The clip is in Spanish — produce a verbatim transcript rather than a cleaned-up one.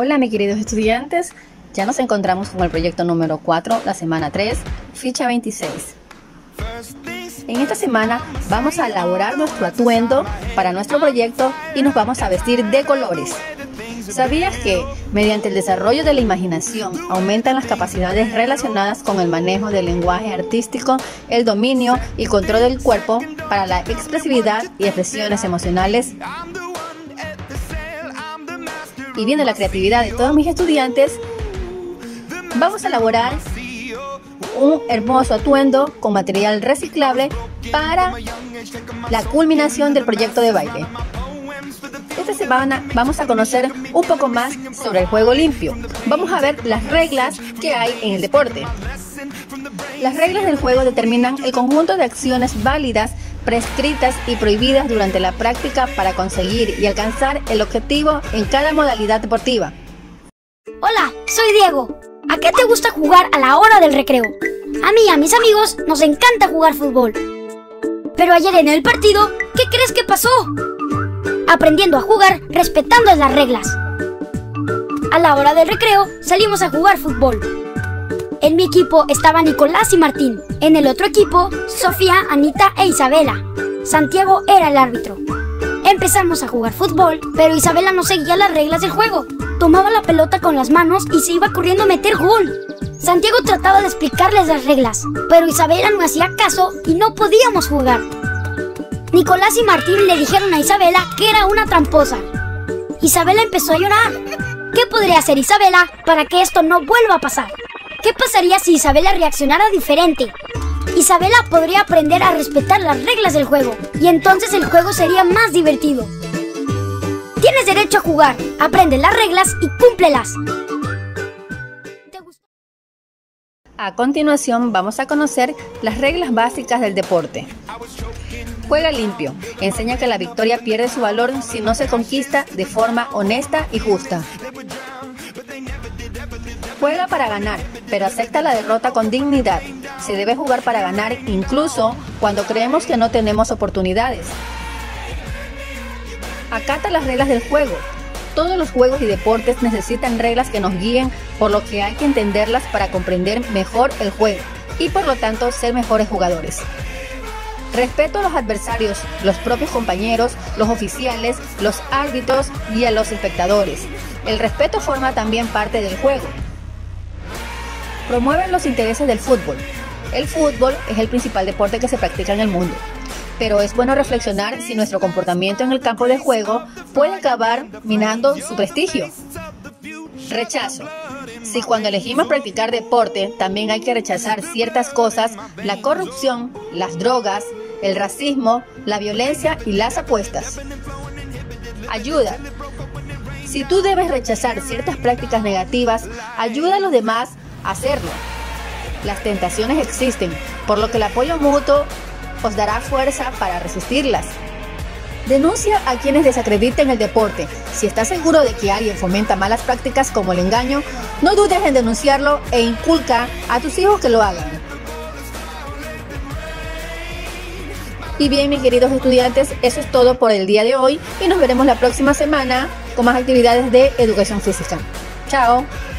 Hola mis queridos estudiantes, ya nos encontramos con el proyecto número cuatro, la semana tres, ficha veintiséis. En esta semana vamos a elaborar nuestro atuendo para nuestro proyecto y nos vamos a vestir de colores. ¿Sabías que mediante el desarrollo de la imaginación aumentan las capacidades relacionadas con el manejo del lenguaje artístico, el dominio y control del cuerpo para la expresividad y expresiones emocionales? Y viendo la creatividad de todos mis estudiantes, vamos a elaborar un hermoso atuendo con material reciclable para la culminación del proyecto de baile. Esta semana vamos a conocer un poco más sobre el juego limpio. Vamos a ver las reglas que hay en el deporte. Las reglas del juego determinan el conjunto de acciones válidas, prescritas y prohibidas durante la práctica para conseguir y alcanzar el objetivo en cada modalidad deportiva. Hola, soy Diego. ¿A qué te gusta jugar a la hora del recreo? A mí y a mis amigos nos encanta jugar fútbol. Pero ayer en el partido, ¿qué crees que pasó? Aprendiendo a jugar respetando las reglas. A la hora del recreo salimos a jugar fútbol. En mi equipo estaban Nicolás y Martín. En el otro equipo, Sofía, Anita e Isabela. Santiago era el árbitro. Empezamos a jugar fútbol, pero Isabela no seguía las reglas del juego. Tomaba la pelota con las manos y se iba corriendo a meter gol. Santiago trataba de explicarles las reglas, pero Isabela no hacía caso y no podíamos jugar. Nicolás y Martín le dijeron a Isabela que era una tramposa. Isabela empezó a llorar. ¿Qué podría hacer Isabela para que esto no vuelva a pasar? ¿Qué pasaría si Isabela reaccionara diferente? Isabela podría aprender a respetar las reglas del juego y entonces el juego sería más divertido. Tienes derecho a jugar, aprende las reglas y cúmplelas. A continuación vamos a conocer las reglas básicas del deporte. Juega limpio. Enseña que la victoria pierde su valor si no se conquista de forma honesta y justa. Juega para ganar, pero acepta la derrota con dignidad. Se debe jugar para ganar incluso cuando creemos que no tenemos oportunidades. Acata las reglas del juego. Todos los juegos y deportes necesitan reglas que nos guíen, por lo que hay que entenderlas para comprender mejor el juego y por lo tanto ser mejores jugadores. Respeto a los adversarios, los propios compañeros, los oficiales, los árbitros y a los espectadores. El respeto forma también parte del juego. Promueven los intereses del fútbol. El fútbol es el principal deporte que se practica en el mundo, pero es bueno reflexionar si nuestro comportamiento en el campo de juego puede acabar minando su prestigio. Rechazo. Si cuando elegimos practicar deporte también hay que rechazar ciertas cosas, la corrupción, las drogas, el racismo, la violencia y las apuestas. Ayuda. Si tú debes rechazar ciertas prácticas negativas, ayuda a los demás a hacerlo. Las tentaciones existen, por lo que el apoyo mutuo os dará fuerza para resistirlas. Denuncia a quienes desacrediten el deporte. Si estás seguro de que alguien fomenta malas prácticas como el engaño, no dudes en denunciarlo e inculca a tus hijos que lo hagan. Y bien, mis queridos estudiantes, eso es todo por el día de hoy y nos veremos la próxima semana con más actividades de educación física. Chao.